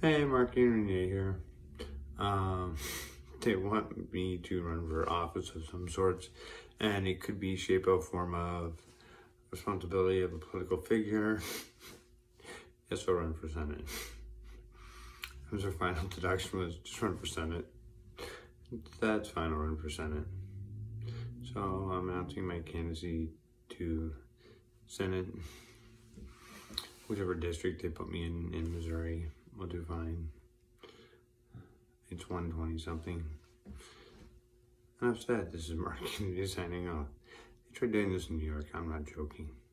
Hey, Mark Renier here. They want me to run for office of some sorts, and it could be shape or form of responsibility of a political figure. Yes, I'll run for Senate. That was our final deduction, was just run for Senate. That's fine, I'll run for Senate. So I'm announcing my candidacy to Senate. Whichever district they put me in Missouri, we'll do fine. It's 120 something. Enough said. This is Mark Kennedy signing off. They tried doing this in New York. I'm not joking.